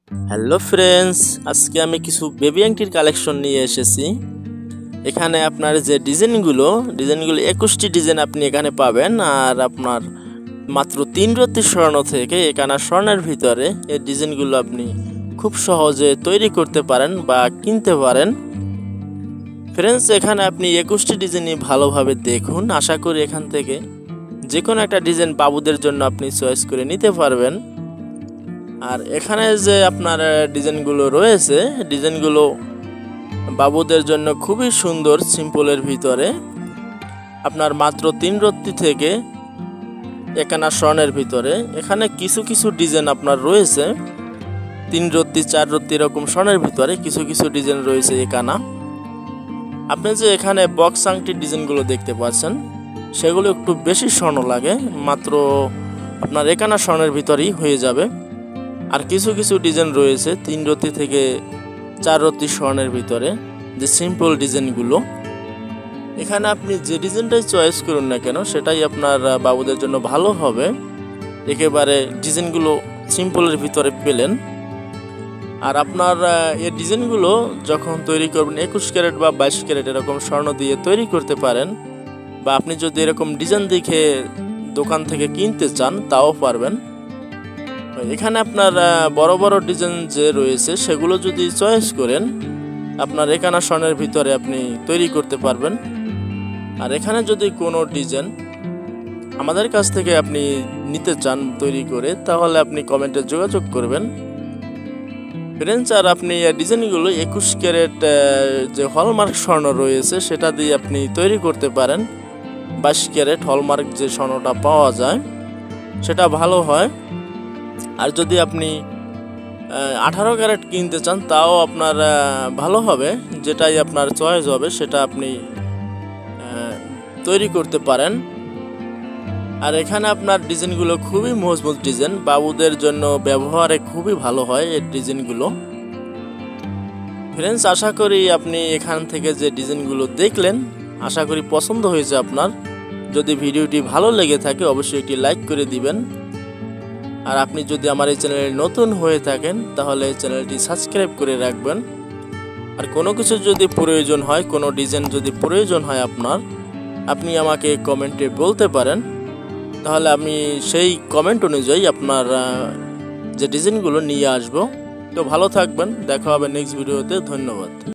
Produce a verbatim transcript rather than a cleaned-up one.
Hello friends, আজকে আমি কিছু বেবি আংটির কালেকশন নিয়ে এসেছি। এখানে আপনার যে ডিজাইনগুলো ডিজাইনগুলো একুশটি ডিজাইন আপনি এখানে পাবেন। আর আপনার মাত্র তিন রত্তি স্বর্ণ থেকে এখানে স্বর্ণের ভিতরে এই ডিজাইনগুলো আপনি খুব সহজে তৈরি করতে পারেন বা কিনতে পারেন। ফ্রেন্ডস, এখানে আপনি একুশটি ডিজাইনই ভালোভাবে দেখুন। আশা করি এখান থেকে যে কোনো একটা ডিজাইন বাবুদের জন্য আপনি চয়েস করে নিতে পারবেন। আর এখানে যে আপনার ডিজাইনগুলো রয়েছে, ডিজাইনগুলো বাবুদের জন্য খুবই সুন্দর, সিম্পলের ভিতরে আপনার মাত্র তিন রত্তি থেকে একানা স্বর্ণের ভিতরে। এখানে কিছু কিছু ডিজাইন আপনার রয়েছে তিন রত্তি চার রত্তি এরকম স্বর্ণের ভিতরে, কিছু কিছু ডিজাইন রয়েছে একানা। আপনি যে এখানে বক্স আংটির ডিজাইনগুলো দেখতে পাচ্ছেন সেগুলো একটু বেশি স্বর্ণ লাগে, মাত্র আপনার একানা স্বর্ণের ভিতরেই হয়ে যাবে। আর কিছু কিছু ডিজাইন রয়েছে তিন রত্তি থেকে চার রত্তি স্বর্ণের ভিতরে, যে সিম্পল ডিজাইনগুলো। এখানে আপনি যে ডিজাইনটাই চয়েস করুন না কেন সেটাই আপনার বাবুদের জন্য ভালো হবে। একেবারে ডিজাইনগুলো সিম্পলের ভিতরে পেলেন। আর আপনার এই ডিজাইনগুলো যখন তৈরি করবেন একুশ ক্যারেট বা বাইশ ক্যারেট এরকম স্বর্ণ দিয়ে তৈরি করতে পারেন, বা আপনি যদি এরকম ডিজাইন দেখে দোকান থেকে কিনতে চান তাও পারবেন। এখানে আপনার বড় বড় ডিজাইন যে রয়েছে সেগুলো যদি চয়েস করেন আপনার একানা স্বর্ণের ভিতরে আপনি তৈরি করতে পারবেন। আর এখানে যদি কোনো ডিজাইন আমাদের কাছ থেকে আপনি নিতে চান তৈরি করে, তাহলে আপনি কমেন্টে যোগাযোগ করবেন ফ্রেন্ডস। আর আপনি ডিজাইনগুলো একুশ ক্যারেট যে হলমার্ক স্বর্ণ রয়েছে সেটা দিয়ে আপনি তৈরি করতে পারেন। বাইশ ক্যারেট হলমার্ক যে স্বর্ণটা পাওয়া যায় সেটা ভালো হয়। আর যদি আপনি আঠারো ক্যারেট কিনতে চান তাও আপনার ভালো হবে, যেটাই আপনার চয়েস হবে সেটা আপনি তৈরি করতে পারেন। আর এখানে আপনার ডিজাইনগুলো খুবই মজবুত ডিজাইন, বাবুদের জন্য ব্যবহারে খুবই ভালো হয় এই ডিজাইনগুলো। ফ্রেন্ডস, আশা করি আপনি এখান থেকে যে ডিজাইনগুলো দেখলেন আশা করি পছন্দ হয়েছে আপনার। যদি ভিডিওটি ভালো লেগে থাকে অবশ্যই একটি লাইক করে দিবেন। আর আপনি যদি আমার এই চ্যানেলে নতুন হয়ে থাকেন তাহলে চ্যানেলটি সাবস্ক্রাইব করে রাখবেন। আর কোনো কিছু যদি প্রয়োজন হয়, কোনো ডিজাইন যদি প্রয়োজন হয় আপনার, আপনি আমাকে কমেন্টে বলতে পারেন, তাহলে আমি সেই কমেন্ট অনুযায়ী আপনার যে ডিজাইনগুলো নিয়ে আসব। তো ভালো থাকবেন, দেখা হবে নেক্সট ভিডিওতে। ধন্যবাদ।